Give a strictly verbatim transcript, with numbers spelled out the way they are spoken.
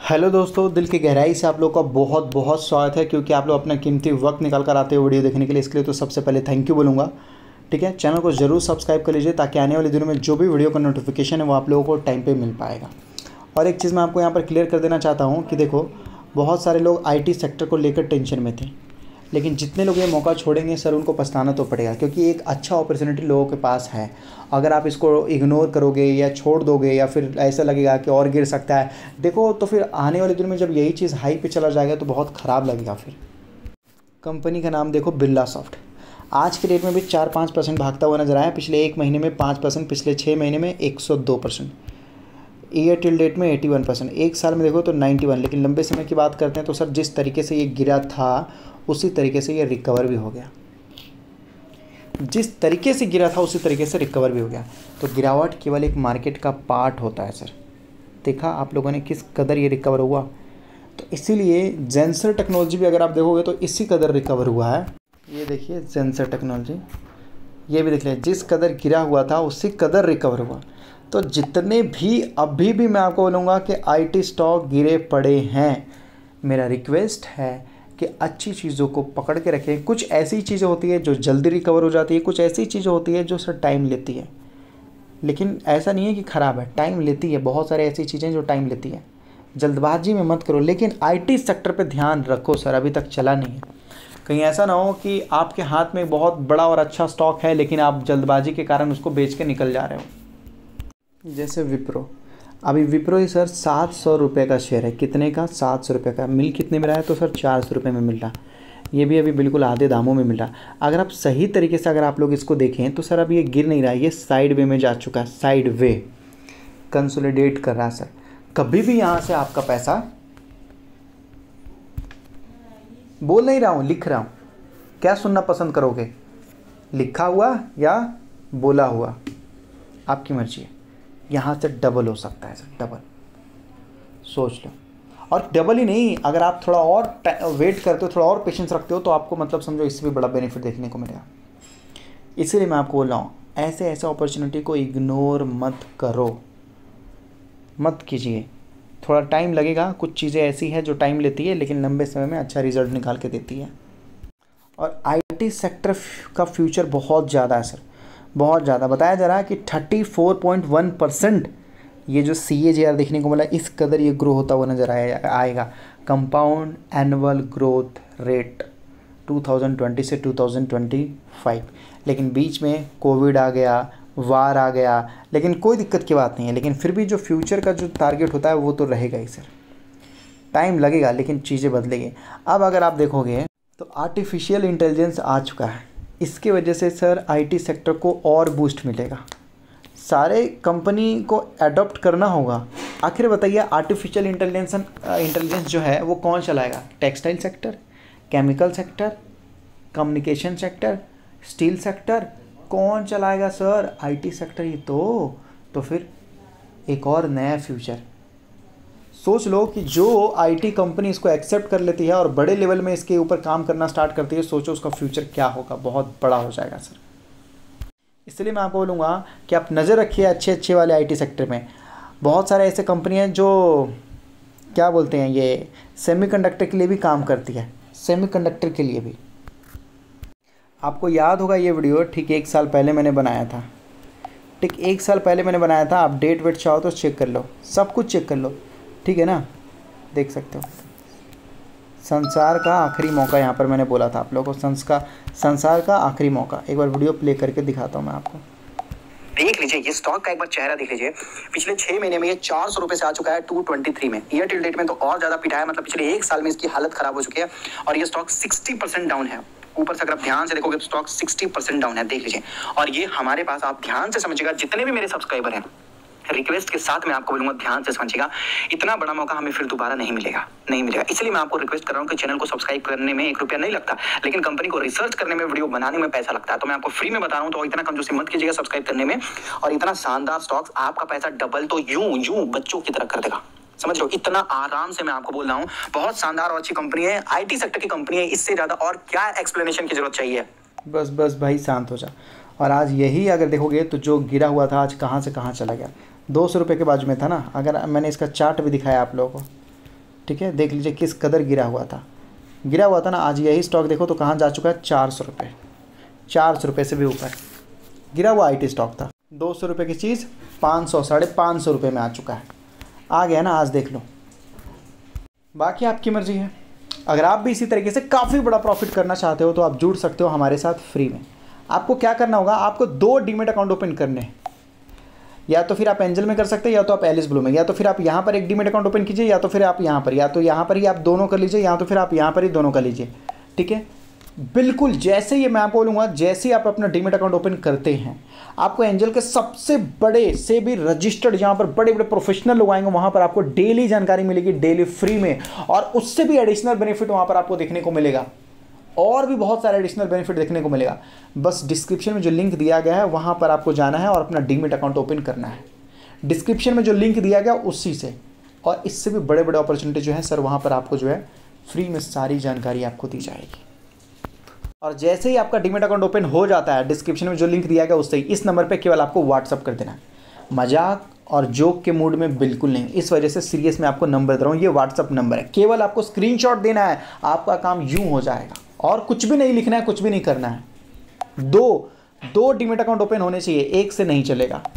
Hello दोस्तों, दिल की गहराई से आप लोग का बहुत बहुत स्वागत है क्योंकि आप लोग अपना कीमती वक्त निकाल कर आते हो वीडियो देखने के लिए। इसके लिए तो सबसे पहले थैंक यू बोलूँगा। ठीक है, चैनल को ज़रूर सब्सक्राइब कर लीजिए ताकि आने वाले दिनों में जो भी वीडियो का नोटिफिकेशन है वो आप लोगों को टाइम पे मिल पाएगा। और एक चीज़ मैं आपको यहाँ पर क्लियर कर देना चाहता हूँ कि देखो, बहुत सारे लोग आई टी सेक्टर को लेकर टेंशन में थे, लेकिन जितने लोग ये मौका छोड़ेंगे सर उनको पछताना तो पड़ेगा क्योंकि एक अच्छा अपॉर्चुनिटी लोगों के पास है। अगर आप इसको इग्नोर करोगे या छोड़ दोगे या फिर ऐसा लगेगा कि और गिर सकता है, देखो तो फिर आने वाले दिनों में जब यही चीज़ हाई पे चला जाएगा तो बहुत ख़राब लगेगा। फिर कंपनी का नाम देखो, बिरला सॉफ्ट। आज के डेट में भी चार पाँच परसेंट भागता हुआ नजर आया। पिछले एक महीने में पाँच परसेंट, पिछले छः महीने में एक सौ दो परसेंट, ईयर टिल डेट में इक्यासी परसेंट, एक साल में देखो तो इक्यानवे। लेकिन लंबे समय की बात करते हैं तो सर जिस तरीके से ये गिरा था उसी तरीके से ये रिकवर भी हो गया। जिस तरीके से गिरा था उसी तरीके से रिकवर भी हो गया। तो गिरावट केवल एक मार्केट का पार्ट होता है सर। देखा आप लोगों ने किस कदर ये रिकवर हुआ। तो इसीलिए जेंसर टेक्नोलॉजी भी अगर आप देखोगे तो इसी कदर रिकवर हुआ है। ये देखिए जेंसर टेक्नोलॉजी, ये भी देख लिया, जिस कदर गिरा हुआ था उसी कदर रिकवर हुआ। तो जितने भी अभी भी मैं आपको बोलूँगा कि आईटी स्टॉक गिरे पड़े हैं, मेरा रिक्वेस्ट है कि अच्छी चीज़ों को पकड़ के रखें। कुछ ऐसी चीज़ें होती है जो जल्दी रिकवर हो जाती है, कुछ ऐसी चीज़ें होती है जो सर टाइम लेती है। लेकिन ऐसा नहीं है कि ख़राब है, टाइम लेती है। बहुत सारी ऐसी चीज़ें जो टाइम लेती है, जल्दबाजी में मत करो। लेकिन आईटी सेक्टर पे ध्यान रखो सर, अभी तक चला नहीं है। कहीं ऐसा ना हो कि आपके हाथ में बहुत बड़ा और अच्छा स्टॉक है लेकिन आप जल्दबाजी के कारण उसको बेच के निकल जा रहे हो। जैसे विप्रो, अभी विप्रो ही सर सात सौ रुपये का शेयर है। कितने का? सात सौ रुपये का। मिल कितने में रहा है? तो सर चार सौ रुपये में मिल रहा। ये भी अभी बिल्कुल आधे दामों में मिल रहा। अगर आप सही तरीके से अगर आप लोग इसको देखें तो सर अब ये गिर नहीं रहा है, ये साइड वे में जा चुका है। साइड वे कंसोलिडेट कर रहा है सर। कभी भी यहाँ से आपका पैसा, बोल नहीं रहा हूँ, लिख रहा हूँ, क्या सुनना पसंद करोगे, लिखा हुआ या बोला हुआ, आपकी मर्जी है। यहाँ से डबल हो सकता है सर, डबल सोच लो। और डबल ही नहीं, अगर आप थोड़ा और वेट करते हो, थोड़ा और पेशेंस रखते हो तो आपको मतलब समझो इससे भी बड़ा बेनिफिट देखने को मिलेगा। इसीलिए मैं आपको बोल रहा हूँ, ऐसे ऐसे अपॉर्चुनिटी को इग्नोर मत करो, मत कीजिए। थोड़ा टाइम लगेगा, कुछ चीज़ें ऐसी है जो टाइम लेती है लेकिन लंबे समय में अच्छा रिजल्ट निकाल के देती है। और आईटी सेक्टर का फ्यूचर बहुत ज़्यादा है सर, बहुत ज़्यादा। बताया जा रहा है कि चौंतीस पॉइंट एक परसेंट ये जो सी ए जी आर देखने को मिला, इस कदर ये ग्रो होता हुआ नज़र आया आएगा। कंपाउंड एनुअल ग्रोथ रेट दो हज़ार बीस से दो हज़ार पच्चीस। लेकिन बीच में कोविड आ गया, वार आ गया, लेकिन कोई दिक्कत की बात नहीं है। लेकिन फिर भी जो फ्यूचर का जो टारगेट होता है वो तो रहेगा ही सर। टाइम लगेगा लेकिन चीज़ें बदलेंगी। अब अगर आप देखोगे तो आर्टिफिशियल इंटेलिजेंस आ चुका है। इसकी वजह से सर आईटी सेक्टर को और बूस्ट मिलेगा। सारे कंपनी को अडॉप्ट करना होगा। आखिर बताइए, आर्टिफिशियल इंटेलिजेंस इंटेलिजेंस जो है वो कौन चलाएगा? Textile sector, chemical sector, communication sector, steel sector, कौन चलाएगा सर? आईटी सेक्टर ही तो। तो फिर एक और नया फ्यूचर सोच लो कि जो आईटी कंपनी इसको एक्सेप्ट कर लेती है और बड़े लेवल में इसके ऊपर काम करना स्टार्ट करती है, सोचो उसका फ्यूचर क्या होगा, बहुत बड़ा हो जाएगा सर। इसलिए मैं आपको बोलूँगा कि आप नज़र रखिए अच्छे अच्छे वाले आईटी सेक्टर में। बहुत सारे ऐसे कंपनी हैं जो क्या बोलते हैं, ये सेमीकंडक्टर के लिए भी काम करती है, सेमीकंडक्टर के लिए भी। आपको याद होगा ये वीडियो ठीक एक साल पहले मैंने बनाया था, ठीक एक साल पहले मैंने बनाया था। आप डेट वेट चाहो तो चेक कर लो, सब कुछ चेक कर लो, ठीक है ना? देख सकते हो, संसार का आखिरी मौका यहाँ पर मैंने बोला था आप लोगों को, संस्कार संसार का आखिरी मौका। एक बार वीडियो प्ले करके दिखाता हूँ मैं आपको। देख लीजिए ये स्टॉक का एक बार चेहरा देख लीजिए। पिछले छह महीने में ये चार सौ रुपए से आ चुका है दो सौ तेईस में। ईयर टिल डेट में तो और ज्यादा पिटा है, मतलब पिछले एक साल में इसकी हालत खराब हो चुकी है। और ये स्टॉक साठ परसेंट डाउन है। ऊपर से अगर आप ध्यान से देखोगे तो स्टॉक साठ परसेंट डाउन है, देख लीजिए। और ये हमारे पास, आप ध्यान से समझिएगा, जितने भी मेरे सब्सक्राइबर हैं, रिक्वेस्ट के साथ मैं आपको बोलूंगा ध्यान से समझिएगा, इतना बड़ा मौका हमें फिर दोबारा नहीं मिलेगा, नहीं मिलेगा। इसलिए मैं आपको रिक्वेस्ट कर रहा हूं कि चैनल को सब्सक्राइब करने में एक रुपया नहीं लगता, लेकिन कंपनी को रिसर्च करने में, वीडियो बनाने में पैसा लगता है। तो मैं आपको फ्री में बता रहा हूं, तो इतना कंजूसी मत कीजिएगा सब्सक्राइब करने में। और इतना शानदार स्टॉक्स, आपका पैसा डबल तो यूं यूं बच्चों की तरह कर देगा, समझ लो। इतना आराम से मैं आपको बोल रहा हूँ, बहुत शानदार और अच्छी कंपनी है, आईटी सेक्टर की कंपनी है। इससे ज्यादा और क्या एक्सप्लेनेशन की जरूरत चाहिए? बस बस भाई शांत हो जा। और आज यही अगर देखोगे तो जो गिरा हुआ था आज कहाँ से कहाँ चला गया। दो सौ रुपये के बाजू में था ना। अगर मैंने इसका चार्ट भी दिखाया आप लोगों को, ठीक है, देख लीजिए किस कदर गिरा हुआ था, गिरा हुआ था ना। आज यही स्टॉक देखो तो कहाँ जा चुका है, चार सौ रुपये, चार सौ रुपये से भी ऊपर गिरा हुआ आईटी स्टॉक था। दो सौ रुपये की चीज़ पाँच सौ साढ़े पाँच सौ रुपये में आ चुका है, आ गया ना आज देख लो। बाकी आपकी मर्जी है। अगर आप भी इसी तरीके से काफ़ी बड़ा प्रॉफिट करना चाहते हो तो आप जुड़ सकते हो हमारे साथ फ्री में। आपको क्या करना होगा, आपको दो डीमेट अकाउंट ओपन करने हैं, या तो फिर आप एंजल में कर सकते हैं या तो आप एलिस ब्लू में, या तो फिर आप यहाँ पर एक डीमेट अकाउंट ओपन कीजिए या तो फिर आप यहाँ पर, या तो यहाँ पर ही आप दोनों कर लीजिए या तो फिर आप यहाँ पर ही दोनों कर लीजिए। ठीक है, बिल्कुल जैसे ही मैं आपको बोलूँगा, जैसे ही आप अपना डीमेट अकाउंट ओपन करते हैं आपको एंजल के सबसे बड़े से भी रजिस्टर्ड जहाँ पर बड़े बड़े प्रोफेशनल लोग आएंगे वहाँ पर आपको डेली जानकारी मिलेगी, डेली फ्री में, और उससे भी एडिशनल बेनिफिट वहाँ पर आपको देखने को मिलेगा, और भी बहुत सारे एडिशनल बेनिफिट देखने को मिलेगा। बस डिस्क्रिप्शन में जो लिंक दिया गया है वहाँ पर आपको जाना है और अपना डीमेट अकाउंट ओपन करना है। डिस्क्रिप्शन में जो लिंक दिया गया उसी से, और इससे भी बड़े बड़े अपॉर्चुनिटी जो है सर वहाँ पर आपको जो है फ्री में सारी जानकारी आपको दी जाएगी। और जैसे ही आपका डीमेट अकाउंट ओपन हो जाता है, डिस्क्रिप्शन में जो लिंक दिया गया उससे ही इस नंबर पे केवल आपको व्हाट्सअप कर देना है। मजाक और जोक के मूड में बिल्कुल नहीं, इस वजह से सीरियस में आपको नंबर दे रहा हूँ, ये व्हाट्सअप नंबर है। केवल आपको स्क्रीनशॉट देना है, आपका काम यूं हो जाएगा, और कुछ भी नहीं लिखना है, कुछ भी नहीं करना है। दो दो डीमेट अकाउंट ओपन होने चाहिए, एक से नहीं चलेगा।